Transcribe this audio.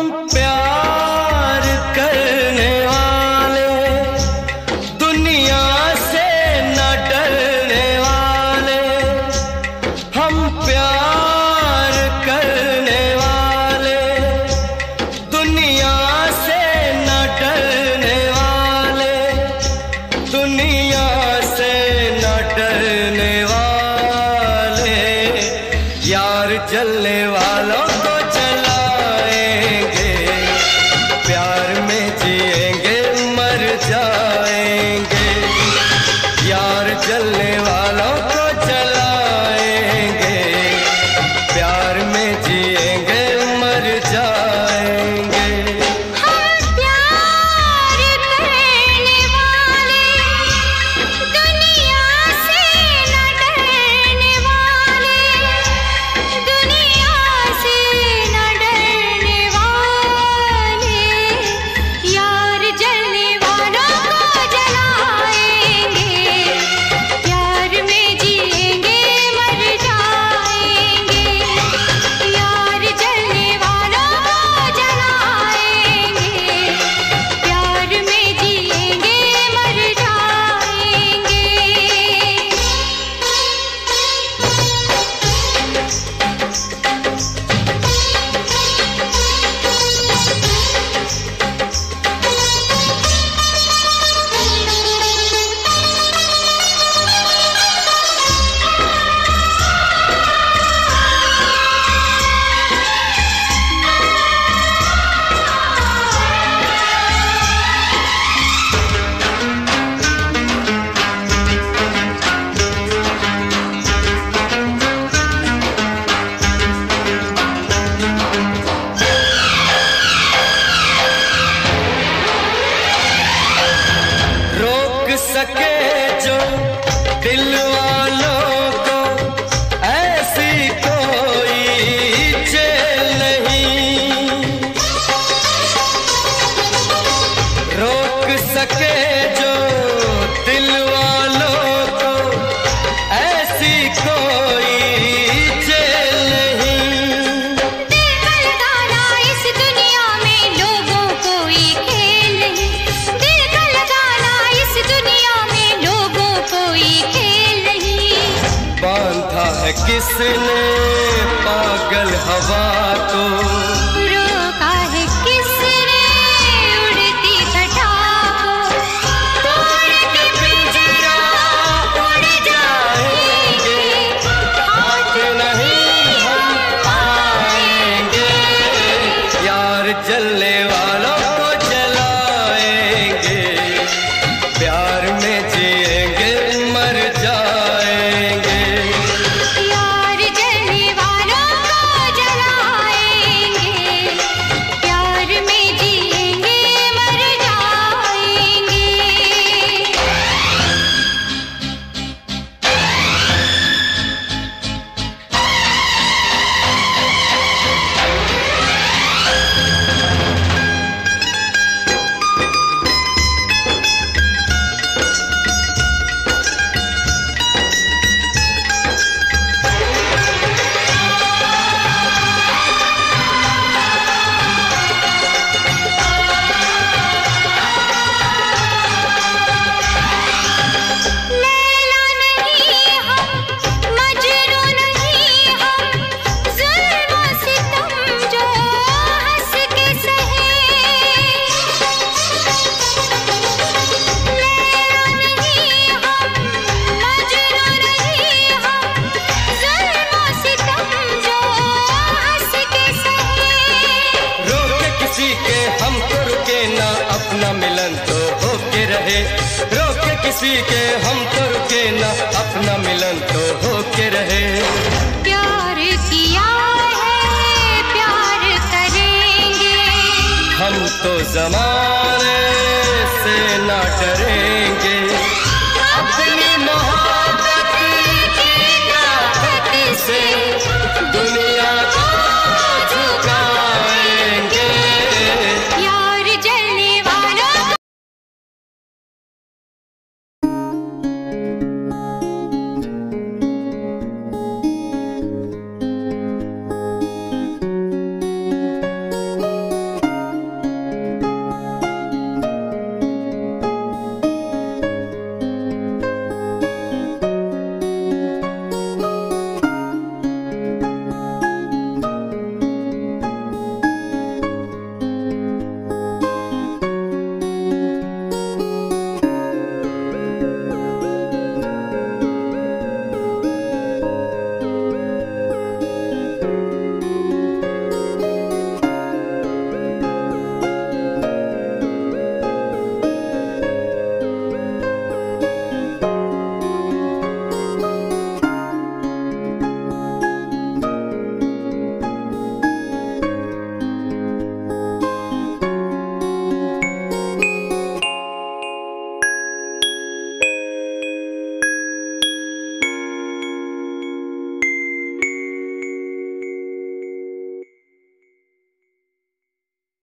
प्यार करने वाले, दुनिया से न डरने वाले, हम प्यार करने वाले, दुनिया से न डरने वाले, दुनिया से न डरने वाले, यार जलने वालों को जलाएंगे, प्यार में जिएंगे मर जाएंगे, यार जलने वालों को जलाएंगे, प्यार में जिएंगे मर जाएंगे। सके जो दिल वालों को ऐसी कोई जेल नहीं, रोक सके जो दिल वालों को ऐसी कोई जेल नहीं। दिल का लगाना इस दुनिया में लोगों कोई खेल नहीं, दिल का लगाना इस दुनिया में लोगों कोई खेल नहीं। बांधा है किसने पागल हवा को, रोका है किसने उड़ती घटा को, तोड़ के पिंजरा उड़ जाएंगे, हाथ नहीं हम आएंगे, यार जलने वालों को जलाएंगे, प्यार में जिएंगे मर जाएंगे। यार जलने वालों को जलाएंगे, प्यार में जिएंगे मर जाएंगे। लैला नहीं हम, मजनू नहीं हम, ज़ुल्म सितम जो हंस के सहे। लैला नहीं हम, मजनू नहीं हम, ज़ुल्म सितम जो हंस के सहे। रोके किसी के हम तो रुके ना, अपना मिलन तो होके रहे, रोके किसी के हम तो रुके ना, अपना मिलन तो होके रहे। प्यार किया है प्यार करेंगे, हम तो ज़माने से ना डरेंगे,